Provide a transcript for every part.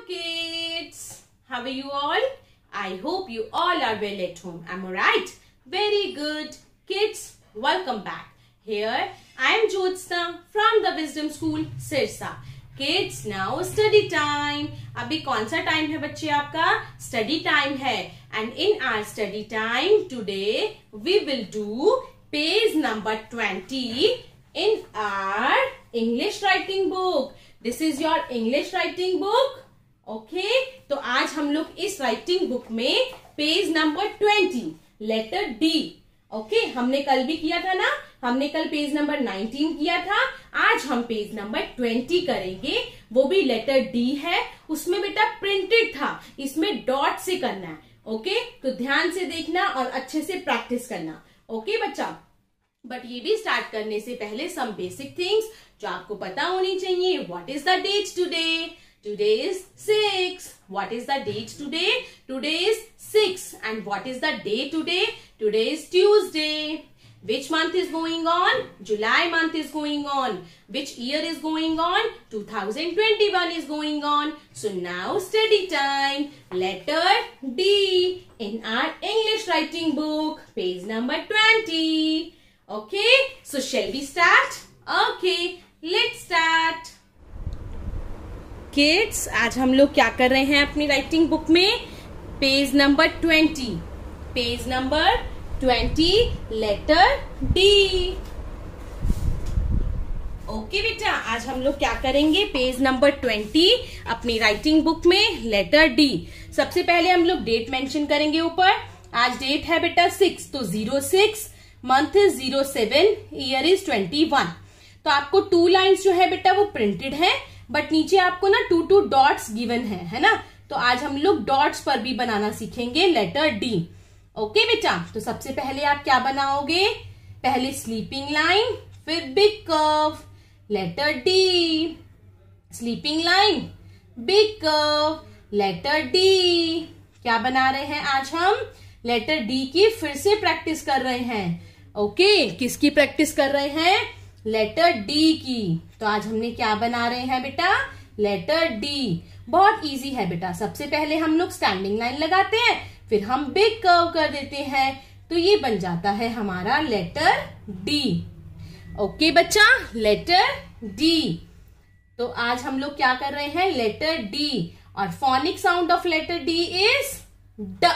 kids. How are you all? I hope you all are well at home. Am I right? Very good. Kids, welcome back. Here I am Jyotsna from the Wisdom School, Sirsa. Kids, now study time. अभी कौन सा time है बच्चे आपका? Study time है. And in our study time today we will do page number 20 in our English writing book. This is your English writing book. Okay? तो आज हम लोग इस writing book में page number 20 letter D. Okay हमने कल भी किया था ना, हमने कल पेज नंबर 19 किया था. आज हम पेज नंबर 20 करेंगे, वो भी लेटर D है. उसमें बेटा प्रिंटेड था, इसमें डॉट से करना है. ओके तो ध्यान से देखना और अच्छे से प्रैक्टिस करना. ओके बच्चा, बट ये भी स्टार्ट करने से पहले सम बेसिक थिंग्स जो आपको पता होनी चाहिए. What is the date today? Today is 6. What is the date today? Today is 6. And what is the day today? Today is Tuesday. Which month is going on? July month is going on. Which year is going on? 2021 is going on. So now study time. Letter D in our English writing book. Page number 20. Okay. So shall we start? Okay. Let's start. Kids, आज हम लोग क्या कर रहे हैं अपनी writing book में? Page number 20. Page number 20 letter D. Okay बेटा, आज हम लोग क्या करेंगे? पेज नंबर 20 अपनी राइटिंग बुक में लेटर डी. सबसे पहले हम लोग डेट मेंशन करेंगे ऊपर. आज डेट है बेटा 6, तो 06, मंथ इज 07, ईयर इज 21. तो आपको 2 लाइन्स जो है बेटा वो प्रिंटेड है, बट नीचे आपको ना 2 डॉट्स गिवन है ना. तो आज हम लोग डॉट्स पर भी बनाना सीखेंगे लेटर डी. ओके बेटा, तो सबसे पहले आप क्या बनाओगे? पहले स्लीपिंग लाइन, फिर big curve. Letter D, sleeping line, big curve, letter D. क्या बना रहे हैं आज हम? लेटर डी की फिर से प्रैक्टिस कर रहे हैं. ओके, किसकी प्रैक्टिस कर रहे हैं? लेटर डी की. तो आज हमने क्या बना रहे हैं बेटा? Letter D. बहुत इजी है बेटा. सबसे पहले हम लोग स्टैंडिंग लाइन लगाते हैं, फिर हम बिग कर्व कर देते हैं, तो ये बन जाता है हमारा लेटर डी. ओके बच्चा, लेटर डी. तो आज हम लोग क्या कर रहे हैं? Letter D. और phonic sound of letter D is ड.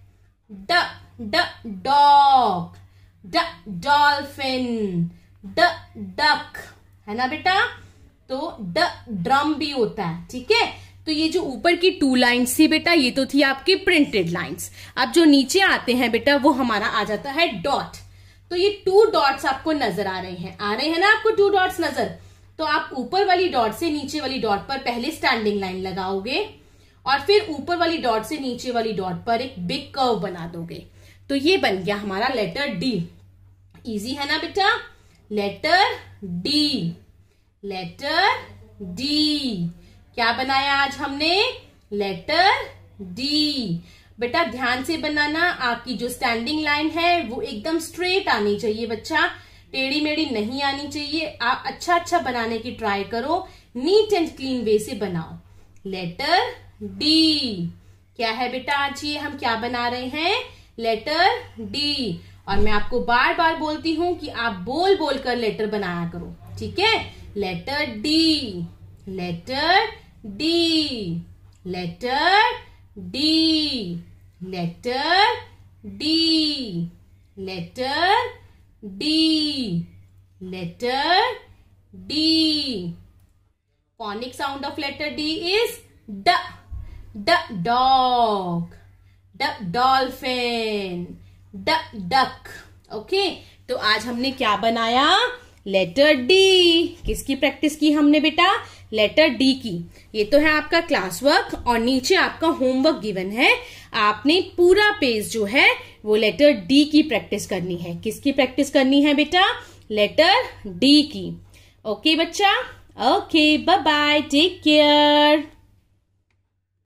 ड ड डॉग, ड डॉल्फिन, ड डक, है ना बेटा. तो ड ड्रम भी होता है. ठीक है, तो ये जो ऊपर की 2 लाइन्स थी बेटा, ये तो थी आपकी प्रिंटेड लाइन्स. अब जो नीचे आते हैं बेटा वो हमारा आ जाता है डॉट. तो ये 2 डॉट्स आपको नजर आ रहे हैं ना आपको 2 डॉट्स नजर. तो आप ऊपर वाली डॉट से नीचे वाली डॉट पर पहले स्टैंडिंग लाइन लगाओगे और फिर ऊपर वाली डॉट से नीचे वाली डॉट पर एक बिग कर्व बना दोगे. तो ये बन गया हमारा लेटर डी. इजी है ना बेटा? Letter D. Letter D. क्या बनाया आज हमने? Letter D. बेटा ध्यान से बनाना. आपकी जो स्टैंडिंग लाइन है वो एकदम स्ट्रेट आनी चाहिए बच्चा, टेढ़ी मेढ़ी नहीं आनी चाहिए. आप अच्छा बनाने की ट्राई करो, नीट एंड क्लीन वे से बनाओ. Letter D. क्या है बेटा आज ये हम क्या बना रहे हैं? Letter D. और मैं आपको बार बार बोलती हूं कि आप बोल बोल कर लेटर बनाया करो. ठीक है? Letter D. Letter D. Letter D. Letter D. Letter D. Letter D. Phonic sound of letter D is ड. ड डॉग, ड डॉल्फिन, ड डक. ओके, तो आज हमने क्या बनाया? Letter D. किसकी प्रैक्टिस की हमने बेटा? लेटर डी की. ये तो है आपका क्लास वर्क और नीचे आपका होमवर्क गिवन है. आपने पूरा पेज जो है वो लेटर डी की प्रैक्टिस करनी है. किसकी प्रैक्टिस करनी है बेटा? लेटर डी की. ओके बच्चा, okay, bye bye, take care.